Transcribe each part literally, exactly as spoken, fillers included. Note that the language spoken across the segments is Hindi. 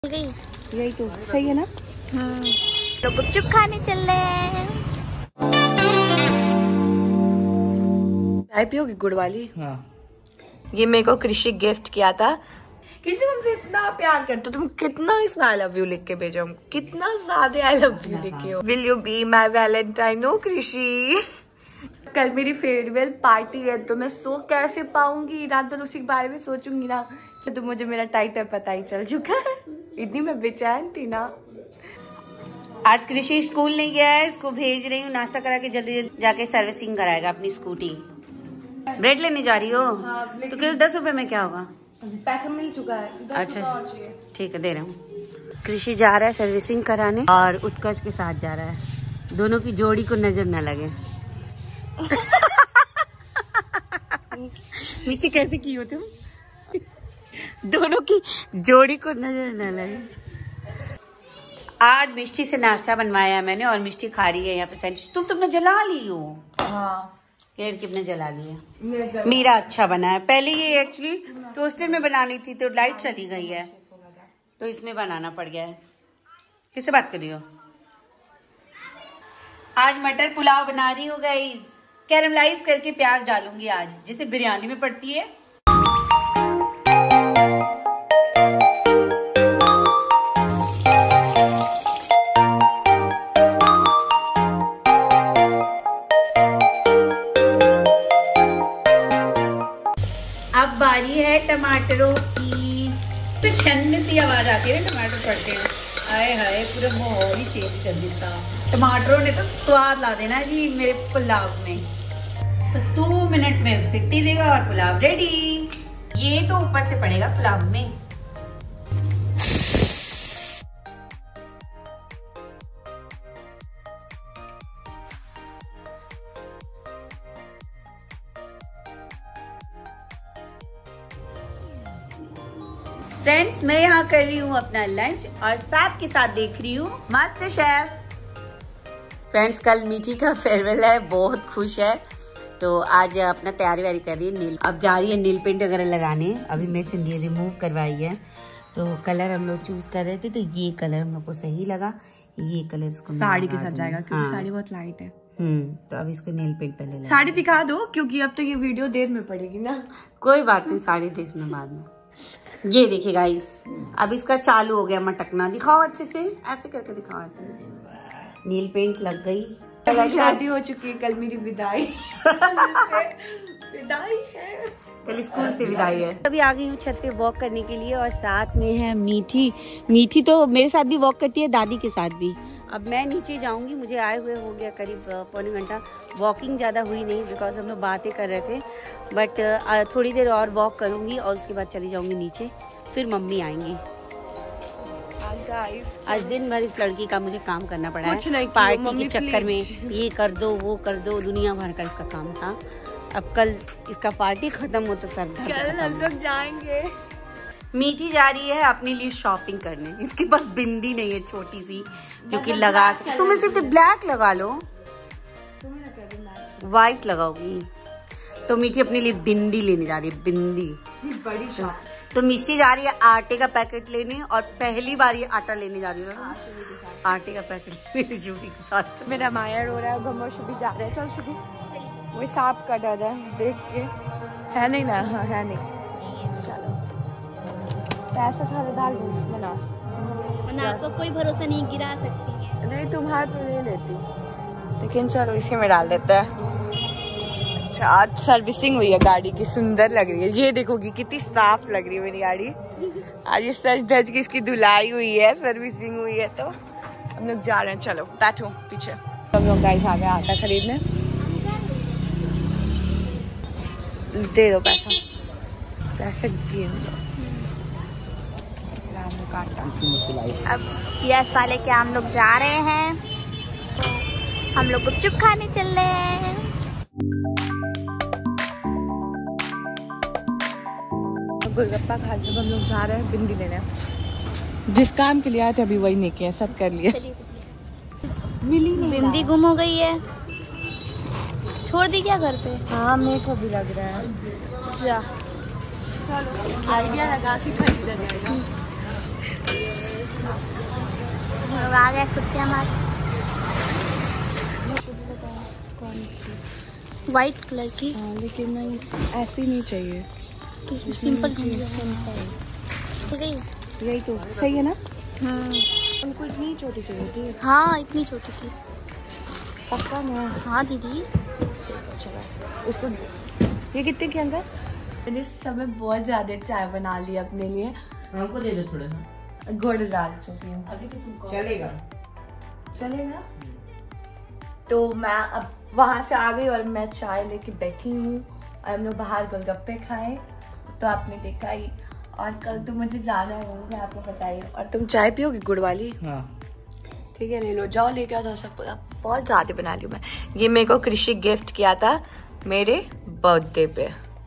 गई यही तो सही है ना। हाँ तो गुपचुप खाने चल रहे हैं। चाय पियोगी गुड़ वाली? हाँ। ये मेरे को कृषि गिफ्ट किया था। किसी तुमसे इतना प्यार करते हो, तुम कितना इसमें आई लव यू लिख के भेजो हमको, कितना ज्यादा आई लव यू लिखे हो। Will you be my valentine? Oh Krishi, कल मेरी फेयरवेल पार्टी है तो मैं सो कैसे पाऊंगी, रात भर उसी के बारे में सोचूंगी ना। तो मुझे मेरा टाइटल पता ही चल चुका है, इतनी मैं बेचैन थी ना। आज कृषि स्कूल नहीं गया है, इसको भेज रही हूँ नाश्ता करा के जल्दी जल्दी जाके सर्विसिंग कराएगा अपनी स्कूटी। ब्रेड लेने जा रही हो? हाँ, तो किलो दस रुपए में क्या होगा? पैसा मिल चुका है। अच्छा ठीक है, दे रहा हूँ। कृषि जा रहा है सर्विसिंग कराने और उत्कर्ष के साथ जा रहा है, दोनों की जोड़ी को नजर न लगे। मिस्टी कैसे की हो तुम? दोनों की जोड़ी को नजर न लगे। आज मिष्टी से नाश्ता बनवाया मैंने और मिष्टी खा रही है यहाँ पे सैंडविच। तुम तुमने जला ली हो? हाँ केड़ कितने जला लिया। मेरा अच्छा बना है। पहले ये एक्चुअली टोस्टर में बनानी थी तो लाइट चली गई है तो इसमें बनाना पड़ गया है। किससे बात कर रही हो? आज मटर पुलाव बना रही हो गाइस, कैरमलाइज करके प्याज डालूंगी आज, जैसे बिरयानी में पड़ती है। अब बारी है टमाटरों की। तो छन्ने सी आवाज आती है ना टमाटर पड़ते हैं। हाय हाय, पूरा माहौल ही चेंज कर देता। टमाटरों ने तो स्वाद ला देना जी मेरे पुलाव में। बस दो मिनट में सीटी देगा और पुलाव रेडी। ये तो ऊपर से पड़ेगा पुलाव में। फ्रेंड्स, मैं यहाँ कर रही हूँ अपना लंच और साथ के साथ देख रही हूँ मास्टर शेफ। फ्रेंड्स, कल मीठी का फेयरवेल है, बहुत खुश है तो आज अपना तैयारी वारी कर रही है। नील अब जा रही है नील पेंट वगैरह लगाने। अभी मेरे से नील रिमूव करवाई है तो कलर हम लोग चूज कर रहे थे तो ये कलर हम लोग को सही लगा। ये कलर इसको साड़ी के साथ जाएगा क्योंकि हाँ। साड़ी बहुत लाइट है। हम्म तो अब इसको नील पेंट पहले लगा। साड़ी दिखा दो क्योंकि अब तो ये वीडियो देर में पड़ेगी ना। कोई बात नहीं, साड़ी देखना बाद में। ये देखिए गाइस, अब इसका चालू हो गया मटकना। दिखाओ अच्छे से, ऐसे करके दिखाओ। ऐसे नील पेंट लग गई। कल शादी हो चुकी है, कल मेरी विदाई विदाई है, कल स्कूल से विदाई है। अभी आ गई हूँ छत पे वॉक करने के लिए और साथ में है मीठी। मीठी तो मेरे साथ भी वॉक करती है, दादी के साथ भी। अब मैं नीचे जाऊंगी, मुझे आए हुए हो गया करीब पौने घंटा। वॉकिंग ज़्यादा हुई नहीं बिकॉज हम लोग बातें कर रहे थे, बट थोड़ी देर और वॉक करूंगी और उसके बाद चली जाऊंगी नीचे, फिर मम्मी आएंगी। आज दिन भर इस लड़की का मुझे काम करना पड़ा है, पार्टी के चक्कर में। ये कर दो वो कर दो, दुनिया भर का इसका काम था। अब कल इसका पार्टी खत्म हो तो सर कल हम लोग जाएंगे। मीठी जा रही है अपने लिए शॉपिंग करने। इसके पास बिंदी नहीं है छोटी सी जो कि लगा सके। तुम सिर्फ ब्लैक लगा लो, व्हाइट लगाओगी तो मीठी अपने लिए बिंदी लेने जा रही है। बिंदी बड़ी शॉप। तो मिष्टी जा रही है आटे का पैकेट लेने और पहली बार ये आटा लेने जा रही है। आटे का पैकेट लेने शुभी के साथ। मेरा माया रो रहा है, घुमा शुभी जा रहे हैं। चल शुभी, वो सांप का डर है देख के। है नहीं ना? हाँ है नहीं। चलो पैसा सारा डाल दो इसमें ना, वरना आपको कोई भरोसा नहीं, गिरा सकती है। नहीं तुम्हारे तो नहीं लेती, लेकिन चलो इसी में डाल देते हैं। अच्छा, आज सर्विसिंग हुई है गाड़ी की, सुंदर लग रही है। ये देखोगी कितनी साफ लग रही है मेरी गाड़ी। आज ये सच धज की इसकी धुलाई हुई है, सर्विसिंग हुई है। तो हम लोग जा रहे हैं, चलो बैठो पीछे। हम लोग गाइस आ गए आटा खरीदने। दे दो पैसा, पैसे दिए आटा। अब यस वाले के हम लोग जा रहे हैं, हम लोग गुपचुप खाने चल रहे हैं। गोलगप्पा खा के हम लोग जा रहे हैं बिंदी लेने। जिस काम के लिए आए थे अभी वही नहीं किया, सब कर लिया। बिंदी गुम हो गई है, छोड़ दी क्या घर पे? हाँ मेरे को भी लग रहा है। जा आइडिया लगा के खरीदा जाएगा। अब आ गए सुट्टे हमारे। वाइट कलर की। हाँ, लेकिन नहीं ऐसी नहीं चाहिए, तो सिंपल चीज है। यही तो सही है ना। हम्म, हमको इतनी छोटी चाहिए थी। हाँ इतनी छोटी थी। पक्का ना। हाँ दीदी। चलो उसको ये कितने के अंदर। मैंने समय बहुत ज्यादा चाय बना ली अपने लिए। हमको दे दो थोड़ा सा। गुड़ डाल चुकी हूँ। चलेगा चलेगा। तो मैं अब वहां से आ गई और मैं चाय लेके बैठी हूँ और हम लोग बाहर गोलगप्पे खाए, तो आपने देखा ही। और कल तो मुझे जाना है, वो आपको बताइए। और तुम चाय पियोगी गुड़ वाली। हाँ ठीक है, ले लो, जाओ लेके आओ। सब पूरा बहुत ज्यादा बना ली मैं। ये मेरे को कृषि गिफ्ट किया था मेरे बर्थडे पे,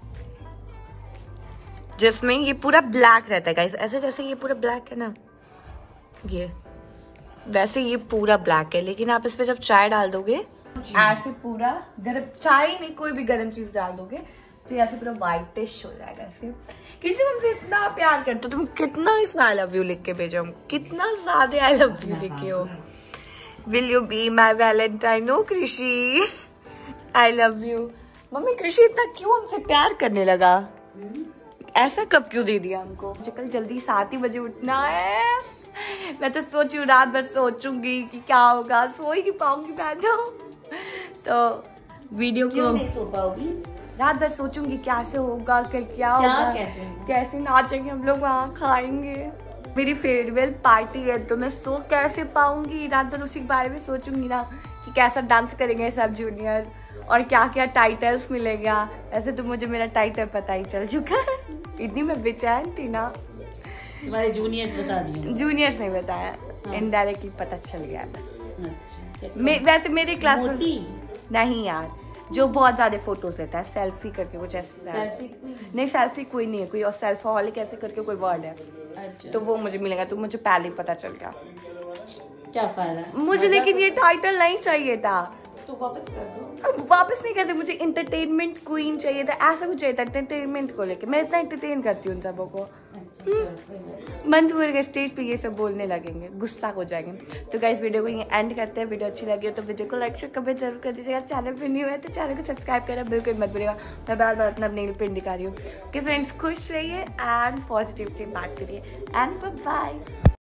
जिसमें ये पूरा ब्लैक रहता है गाइस। ऐसे जैसे ये पूरा ब्लैक है ना, ये वैसे ये पूरा ब्लैक है, लेकिन आप इस पे जब चाय डाल दोगे ऐसे पूरा गर्म, चाय ही नहीं कोई भी गर्म चीज डाल दोगे तो ऐसे पूरा व्हाइटिश हो जाएगा। ऐसे किसी ने मुझसे इतना प्यार करते हो, तुम कितना इसमें आई लव यू लिख के भेजो हमको, कितना ज्यादा आई लव यू लिखे हो। Will you be my valentine? No Krishi, I love you. Mummy कृषि इतना क्यों हमसे प्यार करने लगा? ऐसा कब क्यों दे दिया हमको? मुझे कल जल्दी सात ही बजे उठना है। मैं तो सोच रही रात भर सोचूंगी कि क्या होगा, सो ही नहीं पाऊंगी मैं तो। तो वीडियो को नहीं सो पाओगी? रात भर सोचूंगी क्या से होगा, कल क्या होगा, कैसे कैसे नाचेंगे हम लोग, वहाँ खाएंगे। मेरी फेयरवेल पार्टी है तो मैं सो कैसे पाऊंगी? रात भर उसी के बारे में सोचूंगी ना कि कैसा डांस करेंगे सब जूनियर और क्या क्या टाइटल्स मिलेगा। ऐसे तो मुझे मेरा टाइटल पता ही चल चुका है, इतनी मैं बेचैन थी ना। तुम्हारे जूनियर्स बता दिए? जूनियर्स नहीं बताया, इनडायरेक्टली पता चल गया बस। अच्छा, मे, वैसे मेरे क्लास में मोटी? नहीं यार, जो बहुत ज्यादा फोटोज लेता है सेल्फी करके कुछ ऐसे। सेल्फी? नहीं सेल्फी कोई नहीं है, कोई और सेल्फोहॉलिक ऐसे करके कोई वर्ड है। अच्छा, तो वो मुझे मिलेगा, तो मुझे पहले ही पता चल गया। क्या फायदा मुझे लेकिन ये टाइटल नहीं चाहिए था। तो वापस कर दो। वापस नहीं करते, मुझे इंटरटेनमेंट क्वीन चाहिए था, ऐसा कुछ चाहिए था एंटरटेनमेंट को लेके। मैं इतना एंटरटेन करती हूँ उन सबों को। मन हुए स्टेज पे ये सब बोलने लगेंगे, गुस्सा हो जाएंगे। तो गाइस वीडियो को ये एंड करते हैं। वीडियो अच्छी लगी हो तो वीडियो को लाइक शेयर कमेंट जरूर कर दीजिएगा। चैनल पे न्यू है तो चैनल को सब्सक्राइब करना बिल्कुल मत भूलिएगा। मैं बार बार अपना नेल पेंट दिखा रही हूँ कि फ्रेंड्स खुश रहिए एंड पॉजिटिविटी बात करिए एंड बाय बाय।